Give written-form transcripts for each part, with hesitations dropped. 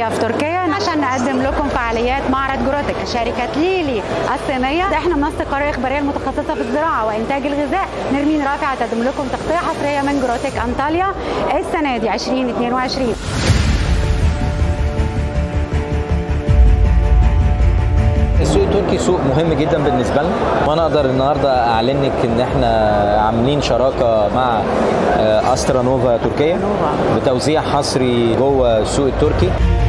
انطاليا في تركيا عشان نقدم لكم فعاليات معرض جروتك. شركة ليلي الصينية احنا منصة القرية الإخبارية المتخصصة في الزراعة وإنتاج الغذاء. نرمين رافع تقدم لكم تغطية حصرية من جروتك انطاليا السنة دي 2022. السوق التركي سوق مهم جدا بالنسبه لنا، وانا اقدر النهارده اعلن لك ان احنا عاملين شراكه مع استرانوفا تركيا بتوزيع حصري جوه السوق التركي.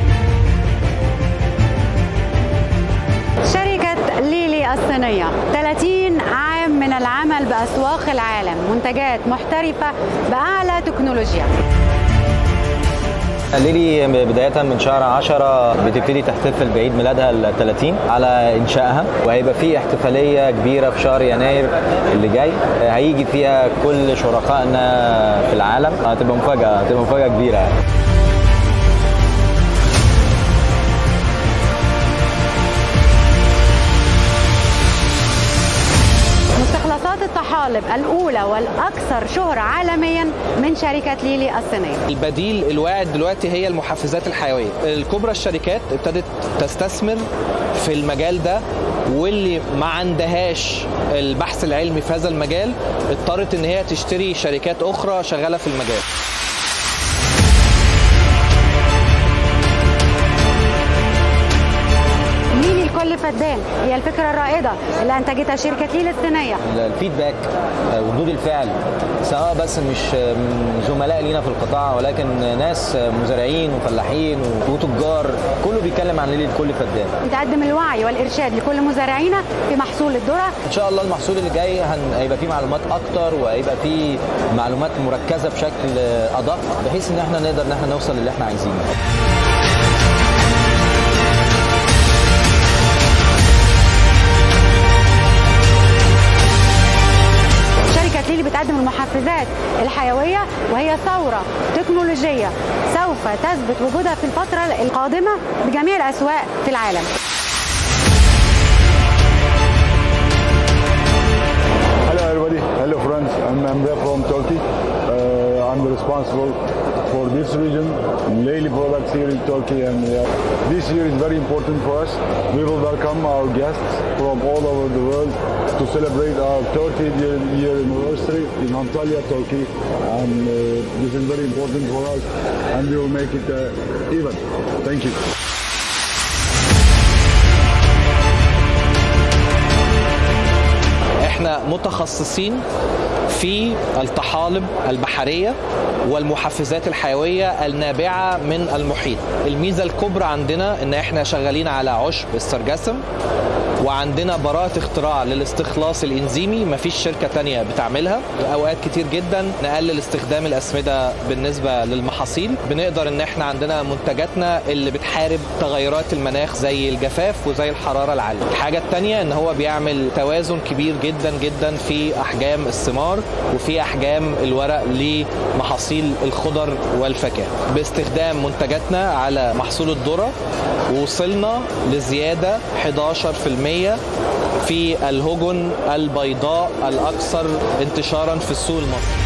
شركة ليلي الصينية 30 عام من العمل بأسواق العالم، منتجات محترفة بأعلى تكنولوجيا. ليلي بداية من شهر 10 بتبتدي تحتفل بعيد ميلادها ال30 على إنشائها، وهيبقى في احتفالية كبيرة في شهر يناير اللي جاي هيجي فيها كل شركائنا في العالم. هتبقى مفاجأة كبيرة. مستخلصات الطحالب الأولى والأكثر شهرة عالميا من شركة ليلي الصينية. البديل الواعد دلوقتي هي المحفزات الحيوية. الكبرى الشركات ابتدت تستثمر في المجال ده، واللي ما عندهاش البحث العلمي في هذا المجال اضطرت ان هي تشتري شركات أخرى شغالة في المجال. كل فدان هي الفكرة الرائدة اللي أنتجتها شركة ليلي الصينية. الفيدباك وردود الفعل سواء بس مش زملاء لينا في القطاع، ولكن ناس مزارعين وفلاحين وتجار، كله بيتكلم عن ليلي كل فدان. نقدم الوعي والإرشاد لكل مزارعينا في محصول الذرة. إن شاء الله المحصول اللي جاي هيبقى فيه معلومات أكتر، وهيبقى فيه معلومات مركزة بشكل أدق، بحيث إن احنا نقدر نوصل للي احنا عايزينه. ليلي بتقدم المحفزات الحيوية، وهي ثورة تكنولوجية سوف تثبت وجودها في الفترة القادمة بجميع الأسواق في العالم. Hello everybody, hello friends, I'm Emre from Turkey. I'm responsible for this region, Leyli products here in Turkey, and this year is very important for us. We will welcome our guests from all over the world to celebrate our 30th year anniversary in Antalya, Turkey, and this is very important for us, and we will make it even. Thank you. احنا متخصصين في الطحالب البحرية والمحفزات الحيوية النابعة من المحيط. الميزة الكبرى عندنا ان احنا شغالين على عشب السرجسم، وعندنا براءة اختراع للاستخلاص الإنزيمي مفيش شركة تانية بتعملها. أوقات كتير جدا نقلل استخدام الأسمدة بالنسبة للمحاصيل. بنقدر إن احنا عندنا منتجاتنا اللي بتحارب تغيرات المناخ زي الجفاف وزي الحرارة العالية. الحاجة التانية إن هو بيعمل توازن كبير جدا جدا في أحجام الثمار وفي أحجام الورق لمحاصيل الخضر والفاكهة. باستخدام منتجاتنا على محصول الذرة وصلنا لزيادة 11% في الهجن البيضاء الأكثر انتشارا في السوق المصري.